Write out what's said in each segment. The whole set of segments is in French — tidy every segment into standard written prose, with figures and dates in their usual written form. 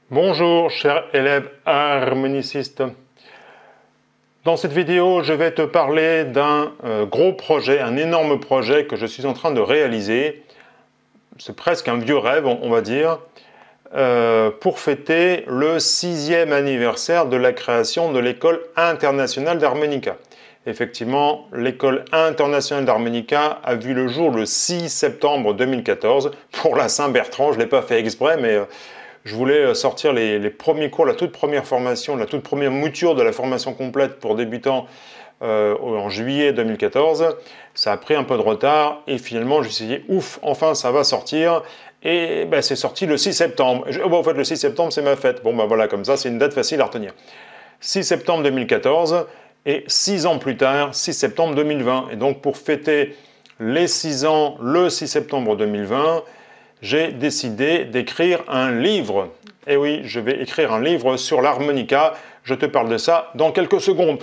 Bonjour chers élèves harmonicistes. Dans cette vidéo, je vais te parler d'un gros projet, un énorme projet que je suis en train de réaliser. C'est presque un vieux rêve, on va dire, pour fêter le 6e anniversaire de la création de l'École internationale d'harmonica. Effectivement, l'École internationale d'harmonica a vu le jour le 6 septembre 2014. Pour la Saint-Bertrand, je ne l'ai pas fait exprès, mais je voulais sortir les premiers cours, la toute première formation, la toute première mouture de la formation complète pour débutants en juillet 2014. Ça a pris un peu de retard et finalement, je me suis dit, ouf, enfin ça va sortir. Et ben, c'est sorti le 6 septembre. En fait, le 6 septembre, c'est ma fête. Bon, ben voilà, comme ça, c'est une date facile à retenir. 6 septembre 2014 et 6 ans plus tard, 6 septembre 2020. Et donc, pour fêter les 6 ans le 6 septembre 2020, j'ai décidé d'écrire un livre. Et oui, je vais écrire un livre sur l'harmonica. Je te parle de ça dans quelques secondes.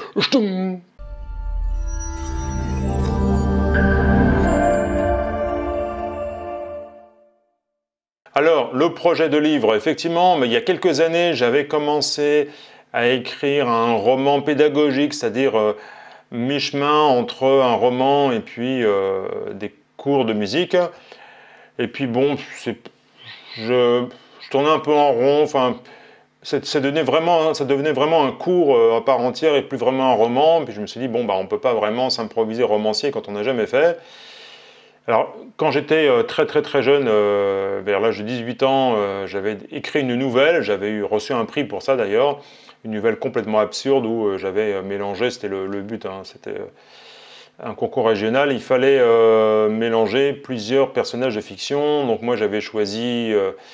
Alors, le projet de livre, effectivement, mais il y a quelques années, j'avais commencé à écrire un roman pédagogique, c'est-à-dire mi-chemin entre un roman et puis des cours de musique. Et puis bon, je tournais un peu en rond, enfin, ça devenait vraiment un cours à part entière et plus vraiment un roman. Puis je me suis dit, bon, bah, on ne peut pas vraiment s'improviser romancier quand on n'a jamais fait. Alors, quand j'étais très jeune, vers l'âge de 18 ans, j'avais écrit une nouvelle, j'avais reçu un prix pour ça d'ailleurs, une nouvelle complètement absurde où j'avais mélangé, c'était le but, hein, c'était un concours régional, il fallait mélanger plusieurs personnages de fiction. Donc moi j'avais choisi,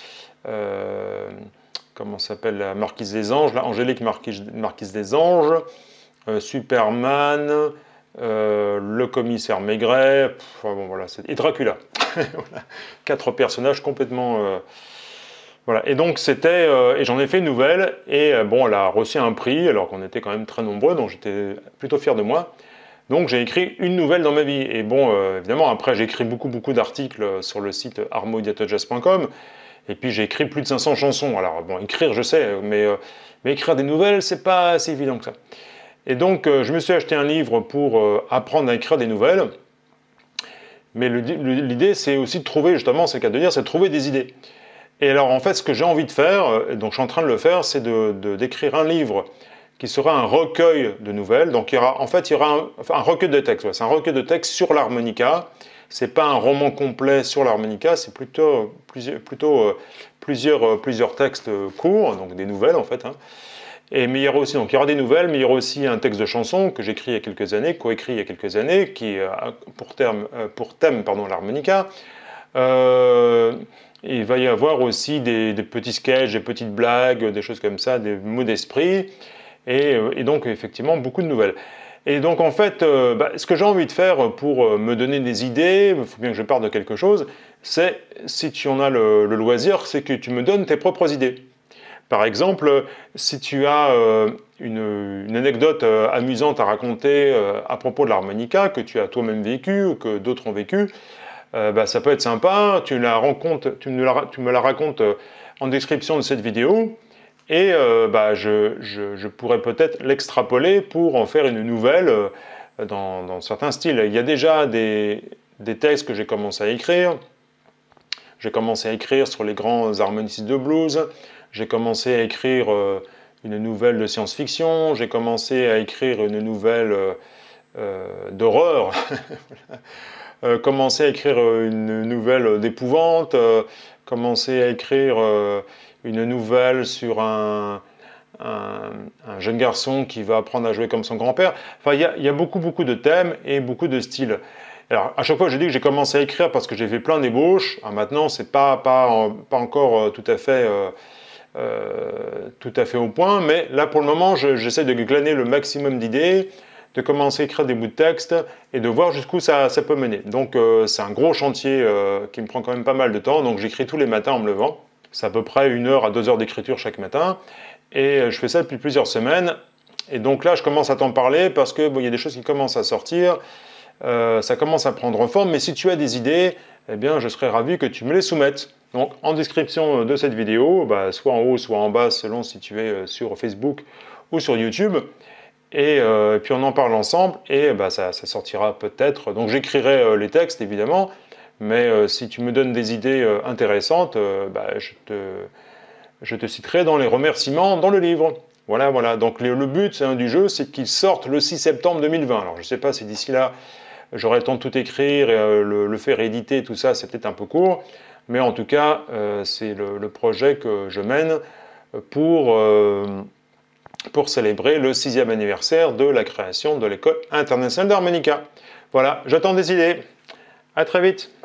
comment s'appelle, la Marquise des Anges, la Angélique Marquise des Anges, Superman, le commissaire Maigret, enfin, bon, voilà, et Dracula. Voilà. 4 personnages complètement... voilà. Et donc c'était... et j'en ai fait une nouvelle, et bon, elle a reçu un prix, alors qu'on était quand même très nombreux, donc j'étais plutôt fier de moi. Donc j'ai écrit une nouvelle dans ma vie. Et bon, évidemment, après j'ai écrit beaucoup d'articles sur le site harmodiatojazz.com. Et puis j'ai écrit plus de 500 chansons. Alors bon, écrire je sais, mais écrire des nouvelles, c'est pas si évident que ça. Et donc je me suis acheté un livre pour apprendre à écrire des nouvelles. Mais l'idée c'est aussi de trouver, justement, c'est le cas de dire, c'est de trouver des idées. Et alors en fait, ce que j'ai envie de faire, et donc je suis en train de le faire, c'est d'écrire un livre qui sera un recueil de nouvelles. Donc il y aura un recueil de textes. Ouais, c'est un recueil de textes sur l'harmonica. C'est pas un roman complet sur l'harmonica, c'est plutôt plusieurs textes courts, donc des nouvelles en fait. Hein. Mais il y aura aussi, donc il y aura des nouvelles, mais il y aura aussi un texte de chanson que j'écris il y a quelques années, coécrit il y a quelques années, qui a pour thème l'harmonica. Il va y avoir aussi des petits sketchs, des petites blagues, des choses comme ça, des mots d'esprit. Et donc, effectivement, beaucoup de nouvelles. Et donc, en fait, ce que j'ai envie de faire pour me donner des idées, il faut bien que je parte de quelque chose, c'est, si tu en as le loisir, c'est que tu me donnes tes propres idées. Par exemple, si tu as une anecdote amusante à raconter à propos de l'harmonica, que tu as toi-même vécu ou que d'autres ont vécu, ça peut être sympa, tu me la racontes en description de cette vidéo, et je pourrais peut-être l'extrapoler pour en faire une nouvelle dans certains styles. Il y a déjà des textes que j'ai commencé à écrire. J'ai commencé à écrire sur les grands harmonicistes de blues. J'ai commencé à écrire une nouvelle de science-fiction. J'ai commencé à écrire une nouvelle d'horreur. Commencer à écrire une nouvelle d'épouvante. Commencer à écrire... une nouvelle sur un jeune garçon qui va apprendre à jouer comme son grand-père. Enfin, il y a beaucoup de thèmes et beaucoup de styles. Alors, à chaque fois, je dis que j'ai commencé à écrire parce que j'ai fait plein d'ébauches. Maintenant, c'est pas encore tout à fait au point, mais là, pour le moment, j'essaie de glaner le maximum d'idées, de commencer à écrire des bouts de texte et de voir jusqu'où ça peut mener. Donc, c'est un gros chantier qui me prend quand même pas mal de temps. Donc, j'écris tous les matins en me levant. C'est à peu près 1 heure à 2 heures d'écriture chaque matin. Et je fais ça depuis plusieurs semaines. Et donc là, je commence à t'en parler parce que y a des choses qui commencent à sortir. Ça commence à prendre forme. Mais si tu as des idées, eh bien, je serais ravi que tu me les soumettes. Donc en description de cette vidéo, soit en haut, soit en bas, selon si tu es sur Facebook ou sur YouTube. Et puis on en parle ensemble et ça sortira peut-être. Donc j'écrirai les textes évidemment, mais si tu me donnes des idées intéressantes, je te citerai dans les remerciements dans le livre. Voilà, voilà. Donc le but du jeu, c'est qu'il sorte le 6 septembre 2020. Alors je ne sais pas si d'ici là, j'aurai le temps de tout écrire, et, le faire éditer, tout ça, c'est peut-être un peu court. Mais en tout cas, c'est le projet que je mène pour célébrer le 6e anniversaire de la création de l'École internationale d'harmonica. Voilà, j'attends des idées. À très vite.